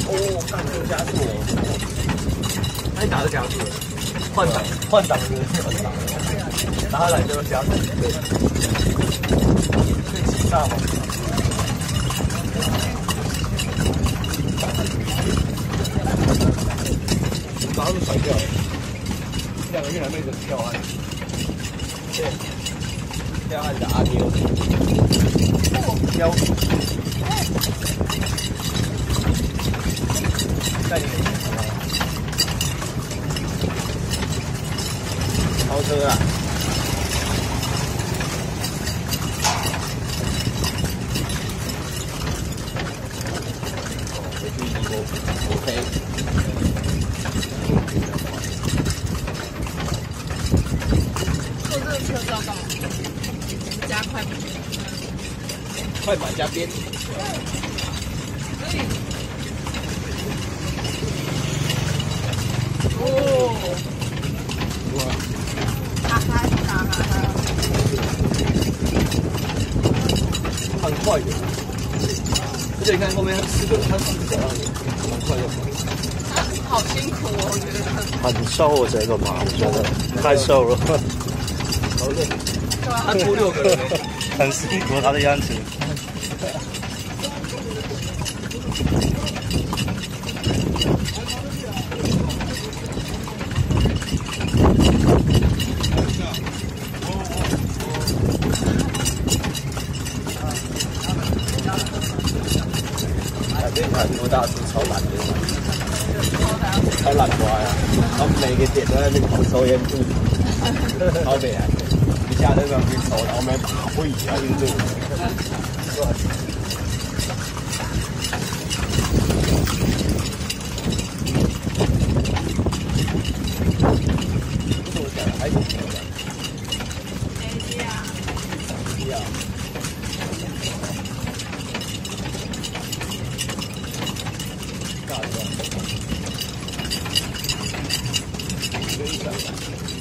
哦，干这个加速哦！那你打是加速的，换挡是打下来就是加速，对。可以起煞吗？马上就甩掉了，两个越南妹子跳岸，对，跳岸的阿妞，标。带你超车啊！回去以后 OK。 坐这个车是要干嘛？加快吗？ 快板加边。 可以。哦， 哇！ 哈哈哈哈！ 很快的，而且你看后面它四个脚让你蛮快的。 他好辛苦哦，我觉得。 很瘦这个马，我觉得太瘦了。 好累。 对啊。 他拖6个人， 很辛苦他的样子。 这台多大是超懒的，超懒瓜呀！然后每个点都在那边狂抽烟吐，超北来，一下在那边抽，然后我们会一下运动。这我讲的还挺漂亮。哎呀！大的，可以的。